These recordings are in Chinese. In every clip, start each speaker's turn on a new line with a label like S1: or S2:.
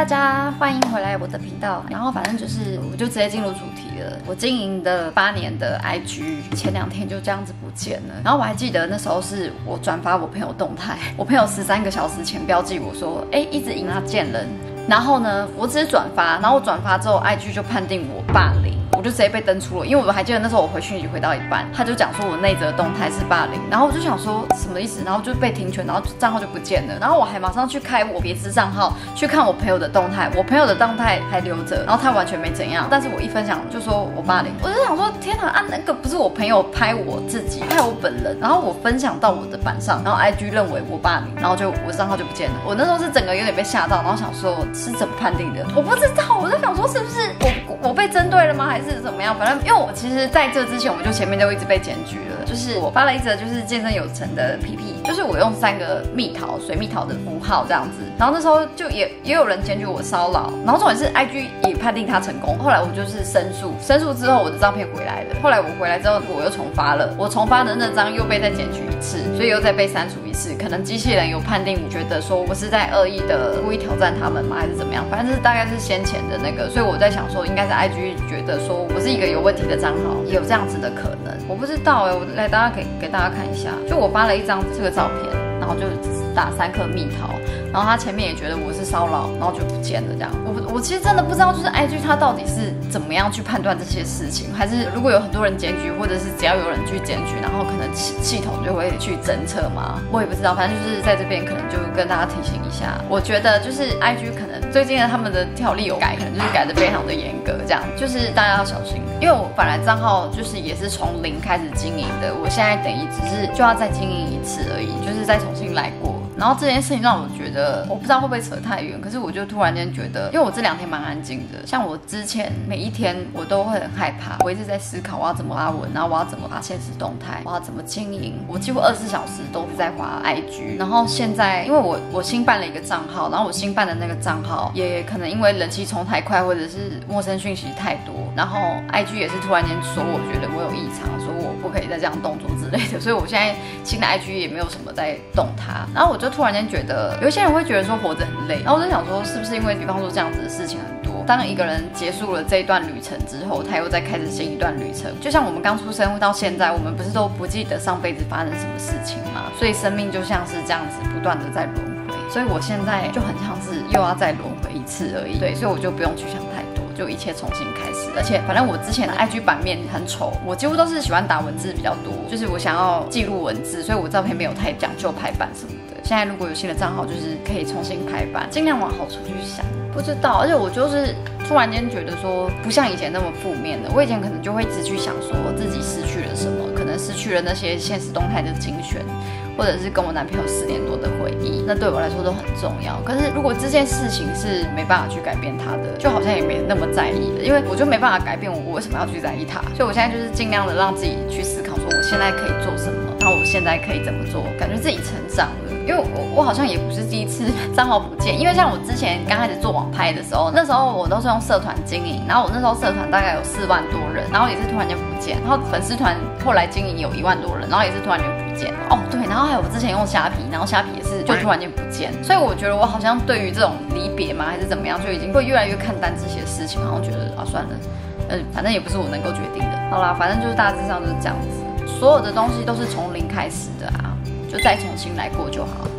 S1: 大家，欢迎回来我的频道。然后反正就是我就直接进入主题了。我经营的8年的 IG， 前2天就这样子不见了。然后我还记得那时候是我转发我朋友动态，我朋友13个小时前标记我说，一直赢他贱人。然后呢，我只是转发，然后我转发之后 ，IG 就判定我霸凌。我就直接被登出了，因为我还记得那时候我回讯息回到一半，他就讲说我那则动态是霸凌，然后我就想说什么意思，然后就被停权，然后账号就不见了，然后我还马上去开我别支账号去看我朋友的动态，我朋友的动态还留着，然后他完全没怎样，但是我一分享就说我霸凌，我就想说天哪，那个不是我朋友拍我自己，拍我本人，然后我分享到我的板上，然后 IG 认为我霸凌，然后就我账号就不见了，我那时候是整个有点被吓到，然后想说是怎么判定的，我不知道，我就想说是不是我被针对了吗，还是怎么样？反正因为我其实在这之前，我就前面都一直被检举了，就是我发了一则就是健身有成的 PP， 就是我用3个蜜桃水蜜桃的符号这样子，然后那时候就也有人检举我骚扰，然后重点是 IG 也判定他成功，后来我就是申诉之后我的照片回来了，后来我回来之后我又重发了，我重发的那张又被再检举1次，所以又再被删除1次，可能机器人有判定，觉得说我是在恶意的故意挑战他们吗，还是怎么样？反正是大概是先前的那个，所以我在想说应该是 IG 觉得说我是一个有问题的账号，也有这样子的可能，我不知道我来给大家看一下，就我发了一张这个照片，然后就打3颗蜜桃，然后他前面也觉得我是骚扰，然后就不见了这样。我其实真的不知道，就是 IG 它到底是怎么样去判断这些事情，还是如果有很多人检举，或者是只要有人去检举，然后可能系统就会去侦测吗？我也不知道，反正就是在这边可能就跟大家提醒一下，我觉得就是 IG 可能最近的他们的条例有改，可能就是改得非常的严格，这样就是大家要小心。因为我本来账号就是也是从0开始经营的，我现在等于只是就要再经营1次而已，就是再重新来过。然后这件事情让我觉得，我不知道会不会扯太远，可是我就突然间觉得，因为我这2天蛮安静的，像我之前每一天我都会很害怕，我一直在思考我要怎么发文，然后我要怎么发现实动态，我要怎么经营，我几乎24小时都在滑 IG。然后现在因为我新办了一个账号，然后我新办的那个账号也可能因为人气冲太快，或者是陌生讯息太多，然后 IG 也是突然间说我觉得我有异常，说我不可以再这样动作之类的，所以我现在新的 IG 也没有什么在动它，然后我就突然间觉得，有一些人会觉得说活着很累，然后我就想说，是不是因为比方说这样子的事情很多，当一个人结束了这一段旅程之后，他又再开始新一段旅程，就像我们刚出生到现在，我们不是都不记得上辈子发生什么事情吗？所以生命就像是这样子不断的在轮回，所以我现在就很像是又要再轮回1次而已，对，所以我就不用去想太多，就一切重新开始。而且反正我之前的 IG 版面很丑，我几乎都是喜欢打文字比较多，就是我想要记录文字，所以我照片没有太讲究排版什么的。现在如果有新的账号，就是可以重新排版，尽量往好处去想。不知道，而且我就是突然间觉得说，不像以前那么负面的。我以前可能就会一直去想说自己失去了什么，可能失去了那些现实动态的精选，或者是跟我男朋友4年多的回忆，那对我来说都很重要。可是如果这件事情是没办法去改变它的，就好像也没那么在意了，因为我就没办法改变我为什么要去在意它。所以我现在就是尽量的让自己去思考说，我现在可以做什么，然后我现在可以怎么做，感觉自己成长了。因为我好像也不是第一次账号不见，因为像我之前刚开始做网拍的时候，那时候我都是用社团经营，然后我那时候社团大概有4万多人，然后也是突然间不见，然后粉丝团后来经营有1万多人，然后也是突然间不见哦，对，然后还有我之前用虾皮，然后虾皮也是就突然间不见，所以我觉得我好像对于这种离别嘛还是怎么样，就已经会越来越看淡这些事情，好像觉得啊算了，反正也不是我能够决定的。好啦，反正就是大致上就是这样子，所有的东西都是从0开始的啊，就再重新来过就好。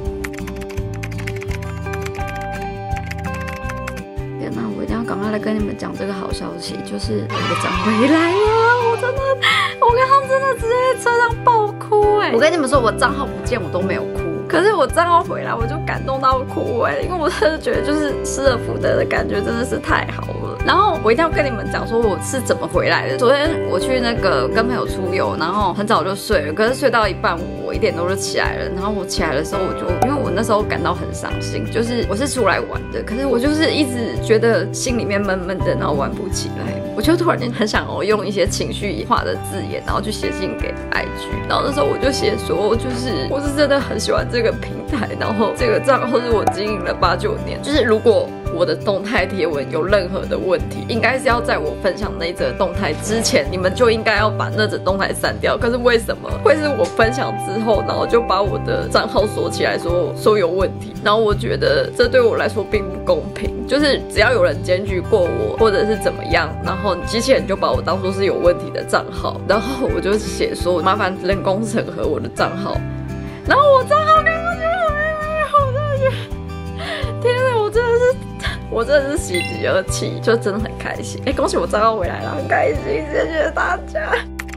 S1: 那我一定要赶快来跟你们讲这个好消息，就是我的账回来了！我刚刚真的直接在车上爆哭我跟你们说，我账号不见我都没有哭，可是我账号回来我就感动到哭因为我真的觉得就是失而复得的感觉真的是太好了。然后我一定要跟你们讲说我是怎么回来的。昨天我去那个跟朋友出游，然后很早就睡了，可是睡到一半我1点多就起来了，然后我起来的时候因为我那时候感到很伤心，就是我是出来玩的，可是我就是一直觉得心里面闷闷的，然后玩不起来，我就突然间很想要用一些情绪化的字眼，然后去写信给 IG， 然后那时候我就写说，就是我是真的很喜欢这个平台，然后这个账号是我经营了8、9年，就是如果我我的动态贴文有任何的问题，应该是要在我分享那则动态之前，你们就应该要把那则动态删掉。可是为什么会是我分享之后，然后就把我的账号锁起来说有问题？然后我觉得这对我来说并不公平，就是只要有人检举过我，或者是怎么样，然后机器人就把我当作是有问题的账号，然后我就写说麻烦人工审核我的账号，然后我账号刚刚就回来，我真的觉得，天哪，我真的是喜极而泣，就真的很开心。恭喜我账号回来了，很开心，谢谢大家。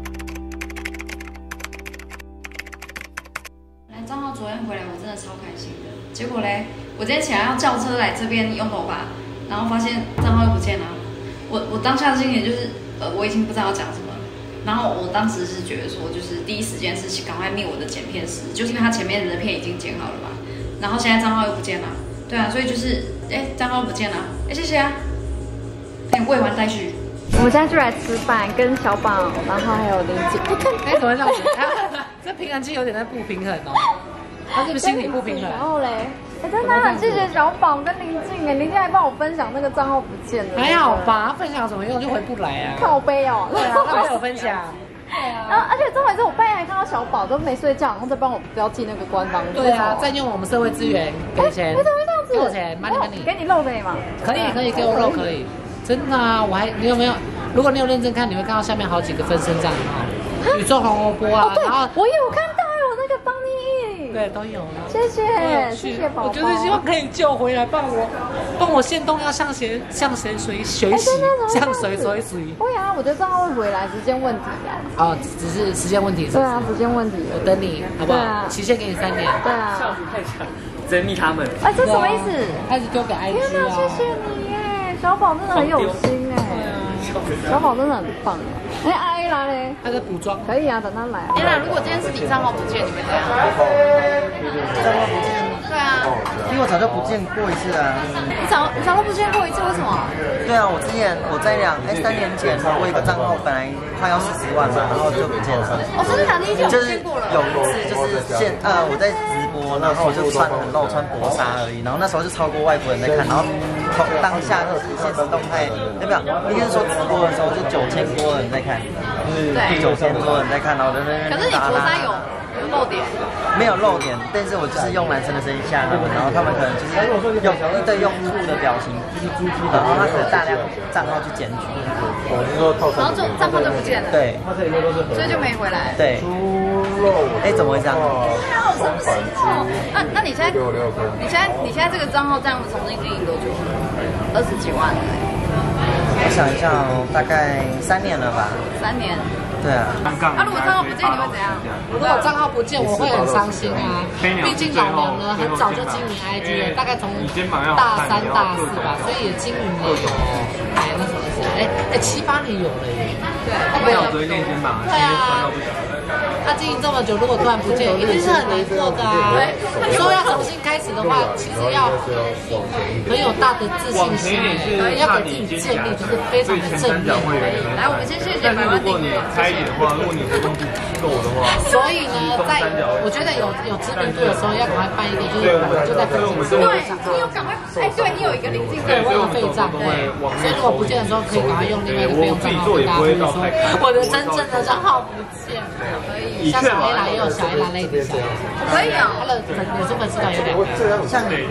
S1: 账号昨天回来，我真的超开心的。结果嘞，我今天起来要叫车来这边用头发，然后发现账号又不见了。我当下的心情就是，我已经不知道要讲什么。然后我当时是觉得说，就是第一时间是赶快灭我的剪片师，就是因为他前面的片已经剪好了嘛。然后现在账号又不见了，对啊，所以就是账号不见了，谢谢啊，未还待续。我们现在就来吃饭，跟小宝，然后还有林姐。
S2: 怎么这样子？这平衡器有点在不平衡哦，他是不是心理不平衡？
S1: 然后嘞，真的很谢谢小宝跟林静林静还帮我分享那个账号不见了。
S2: 还好吧，分享有什么用？就回不来啊。
S1: 靠背哦，
S2: 对啊，那我有分享。对啊。
S1: 然后而且重点是我半夜还看到小宝都没睡觉，然后再帮我标记那个官方。
S2: 对啊，再用我们社会资源给钱。
S1: 你怎么会这样子？
S2: 给我钱，money。
S1: 给你肉可以吗？
S2: 可以，给我肉可以。真的啊，你有没有？如果你有认真看，你会看到下面好几个分身账号，宇宙红萝卜啊。然后
S1: 我有看到有那个帮你，
S2: 对，都有啊。
S1: 谢谢宝宝。
S2: 我就是希望可以救回来，帮我限动要向谁学习，向谁追随。
S1: 会啊，我觉得账号会回来，时间问题啊。
S2: 只是时间问题。
S1: 对啊，时间问题。
S2: 我等你，好不好？期限给你3年。
S1: 对啊。
S3: 效率太强，整理他们。
S1: 这什么意思？
S2: 开始丢给 IG 啊。
S1: 天哪，谢谢你耶！小宝真的很有心哎，小宝真的很棒哎。阿 A 来嘞，
S2: 他在补妆，
S1: 可以啊，等他来。如果今天是你账号不见，你会怎样？
S4: 账号不见？
S1: 对啊，
S4: 因为我早就不见过一次啊。
S1: 你早都不见过一次，为什么？
S4: 对啊，我之前在3年前，我有一个账号本来快要40万嘛，然后就不见了。
S1: 真的假的？你已经
S4: 就是有一次就是我在直播，然后我就穿薄纱而已，然后那时候就超多外国人在看，然后当下就是现实动态，没有，应该是说直播的时候就9000多人在看，
S1: 对
S4: ，9000多人在看，然后我在那边。
S1: 可是你薄纱有露点？
S4: 没有露点，但是我就是用男生的声音吓他们，然后他们可能就是用吐的表情，然后他可能大量账号去检举，
S1: 然后就账号就不见了，
S4: 对，
S1: 所以就没回来，
S4: 对。怎么会这样？
S1: 好生气哦！那你现在这个账号这样子重新经营多久？20几万了。
S4: 我想一下哦，大概3年了吧。
S1: 3年。
S4: 对啊。
S1: 如果账号不见，你会怎样？
S2: 如果账号不见，我会很伤心啊。毕竟老娘呢，很早就经营 IG 了，大概从大3、大4吧，所以也经营了有，那什么是7、8年有了耶。
S3: 对，要昨天练肩膀，今天酸到不行。
S2: 他经营这么久，如果突然不见，一定是很难过的啊。说要重新开始的话，其实要很有大的自信心，要给自己建立就是非常的正面。
S1: 来，我们先谢谢百万订阅。
S3: 开一点的话，如果你活动度够的话，
S2: 所以呢，我觉得有知名度的时候，要赶快办一个，就在粉丝
S1: 对，你有赶快对你有一个临近的，
S2: 我有废账，对，所以如果不见的时候，可以赶快用另外一个备用账号跟大家说，我的真正的账号不见了，可以。像小 A 啦也有小 A 啦类的小 A，
S1: 可以啊，
S2: 他的粉丝团有2个，
S4: 像